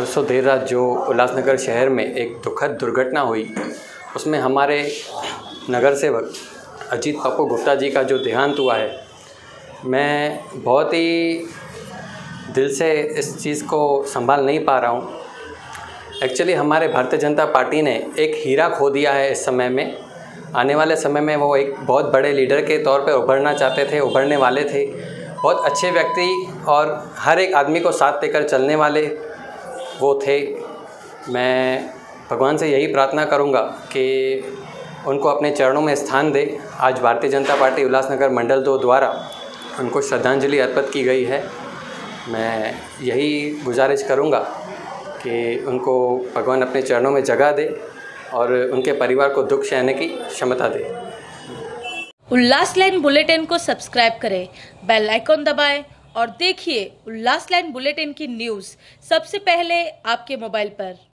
परसों देर रात जो उल्लासनगर शहर में एक दुखद दुर्घटना हुई, उसमें हमारे नगर सेवक अजीत पप्पू गुप्ता जी का जो देहांत हुआ है, मैं बहुत ही दिल से इस चीज़ को संभाल नहीं पा रहा हूँ। एक्चुअली हमारे भारतीय जनता पार्टी ने एक हीरा खो दिया है। इस समय में, आने वाले समय में वो एक बहुत बड़े लीडर के तौर पे उभरना चाहते थे, उभरने वाले थे। बहुत अच्छे व्यक्ति और हर एक आदमी को साथ लेकर चलने वाले वो थे। मैं भगवान से यही प्रार्थना करूंगा कि उनको अपने चरणों में स्थान दे। आज भारतीय जनता पार्टी उल्लासनगर मंडल 2 द्वारा उनको श्रद्धांजलि अर्पित की गई है। मैं यही गुजारिश करूंगा कि उनको भगवान अपने चरणों में जगह दे और उनके परिवार को दुख सहने की क्षमता दे। उल्लास लाइन बुलेटिन को सब्सक्राइब करें, बेल आइकॉन दबाएं और देखिए उल्लास लाइन बुलेटिन की न्यूज़ सबसे पहले आपके मोबाइल पर।